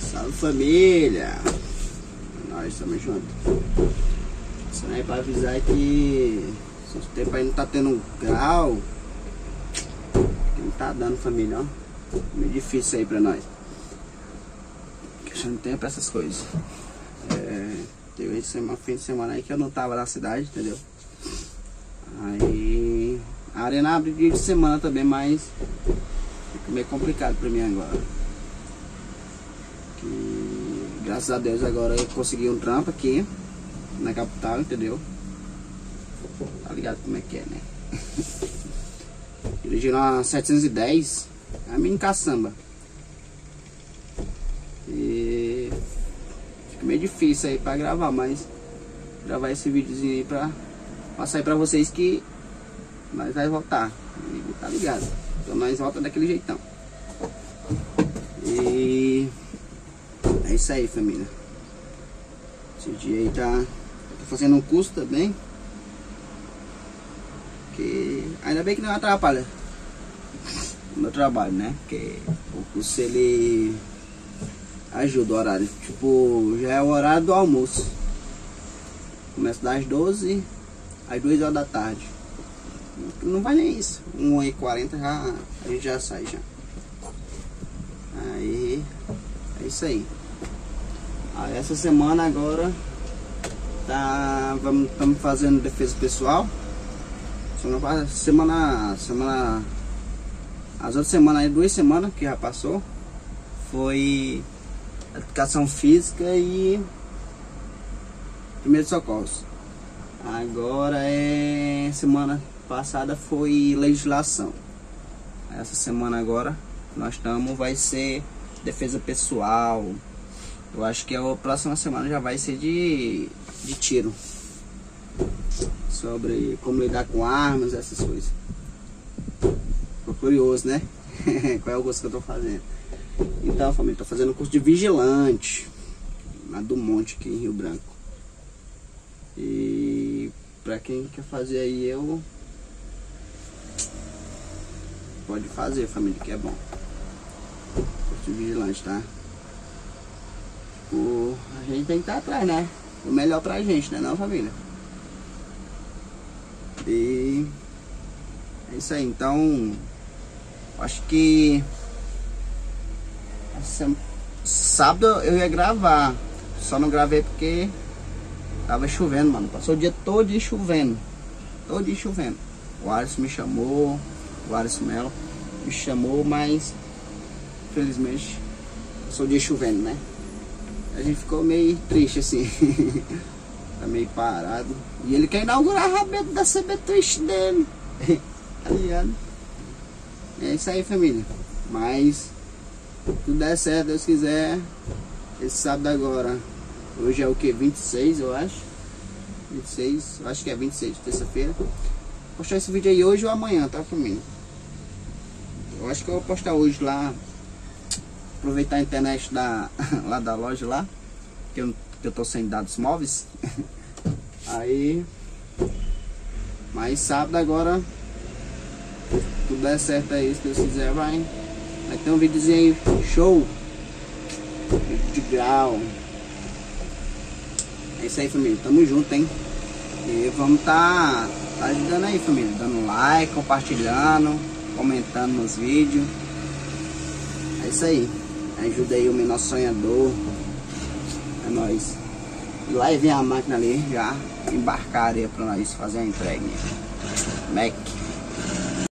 Salve família! Nós estamos juntos. Isso aí pra avisar que se o tempo aí não tá tendo grau, que não tá dando família, ó. Meio difícil aí pra nós. Questão de tempo essas coisas. Teve esse fim de semana aí que eu não tava na cidade, entendeu? Aí a arena abre dia de semana também, mas fica meio complicado pra mim agora. Que, graças a Deus agora eu consegui um trampo aqui na capital, entendeu? Tá ligado como é que é, né? Dirigindo uma 710, a mini caçamba. E fica meio difícil aí pra gravar, mas gravar esse videozinho aí pra passar aí pra vocês que nós vai voltar. E tá ligado? Então nós volta daquele jeitão. E é isso aí, família. Esse dia aí tá fazendo um curso também. Que ainda bem que não atrapalha o meu trabalho, né? Porque o curso ele ajuda o horário. Tipo, já é o horário do almoço. Começa das 12 às 2 horas da tarde. Não vai nem isso. 1h40 já, a gente já sai já. Aí é isso aí. Aí essa semana agora estamos fazendo defesa pessoal. Semana as outras semanas aí, 2 semanas que já passou, foi educação física e primeiros socorros. Agora semana passada foi legislação. Essa semana agora nós estamos, vai ser defesa pessoal. Eu acho que a próxima semana já vai ser de tiro. Sobre como lidar com armas, essas coisas. Ficou curioso, né? Qual é o curso que eu tô fazendo? Então, família, tô fazendo um curso de vigilante lá do Monte, aqui em Rio Branco. E pra quem quer fazer aí, pode fazer, família, que é bom. Curso de vigilante, tá? A gente tem que estar atrás, né? O melhor pra gente, né, não, família? E é isso aí. Então, acho que sábado eu ia gravar, só não gravei porque tava chovendo, mano. Passou o dia todo chovendo, chovendo. O Alisson me chamou, o Alisson Melo me chamou, mas infelizmente passou o dia chovendo, né? A gente ficou meio triste assim. Tá meio parado. E ele quer inaugurar a rabeta da CB Twist dele. Tá ligado? É isso aí, família. Mas tudo der certo, Deus quiser. Esse sábado agora. Hoje é o que? 26, eu acho. 26, eu acho que é 26, terça-feira. Vou postar esse vídeo aí hoje ou amanhã, tá, família? Eu acho que eu vou postar hoje lá. Aproveitar a internet lá da loja lá. Que eu tô sem dados móveis. Aí, mas sábado agora, tudo der certo aí, se Deus quiser, vai ter um videozinho aí, show, vídeo de grau. É isso aí, família, tamo junto, hein? E vamos tá ajudando aí, família, dando like, compartilhando, comentando nos vídeos. É isso aí, ajuda aí o menor sonhador. É nóis. E lá vem a máquina ali já embarcar aí pra nós fazer a entrega. Mac.